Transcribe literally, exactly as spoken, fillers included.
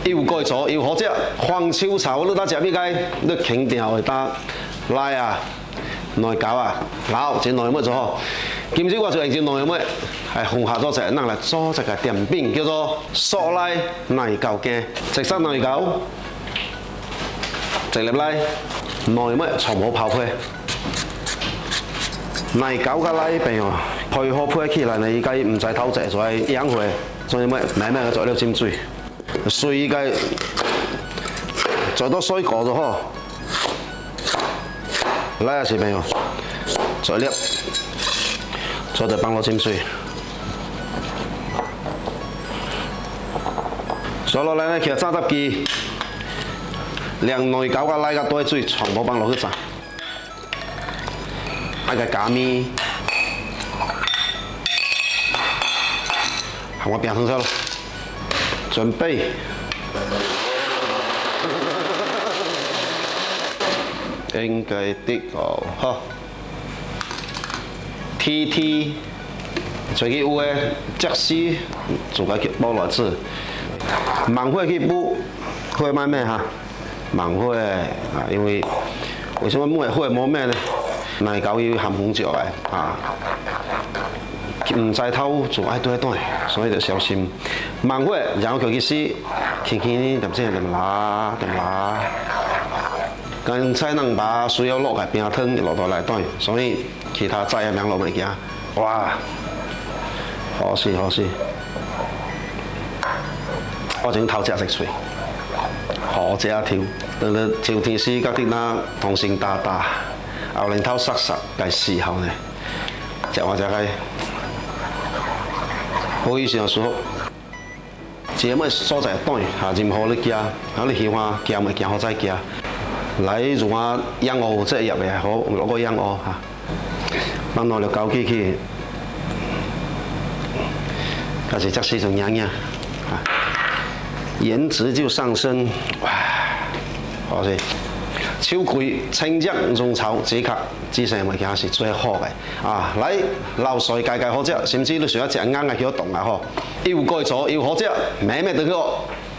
又改做又好食，黄秋草你当食咩该？你轻调会打来啊，内搞啊，好，真内么做好。今朝我就用只内么，系红下咗只，咱来做一个甜饼，叫做塑奶奶糕羹。直塞奶糕，直入来，内么从冇泡配。 奶糕甲奶饼哦，配合配起来呢，伊家唔使偷食，所以养血，所以咩慢慢个做了浸水，水伊家做到水过就好。来啊，小朋友，做了，做就帮我浸水。做落来呢，摕榨汁机，凉奶糕甲奶甲多水，全部放落去炸。 那个加面，好，我变成了，准备，应该的哦，好 ，T T， 最近有诶，即使自家去煲来吃，慢火去煲，火慢慢哈，慢火啊，因为为什么慢火冇咩呢？ 奶糕要含红酒来啊，唔使偷做爱对对，所以就小心。慢火，然后佢去洗，轻轻点先点拉点拉。刚才能把水要落来冰汤落到来对，所以其他再也两落物件。哇，好势好势，我整头食食脆，好食条，等到朝天时甲啲那同心大大。 后零头湿湿嘅時候呢，食我食嘅，好以上舒服。這麼所在短，下任何你加，啊你喜歡加咪加好再加。來用下羊鵝即係入嚟好，落個羊鵝嚇，幫我哋搞起去，開始即係種樣樣，啊，顏值就上升，哇，好勢。 秋葵、青椒、蓉草、這卡，這些物件是最好嘅。啊，來流水解解好食，甚至你想要食硬嘅，叫凍啊嗬，又改做又好食，咩咩都好。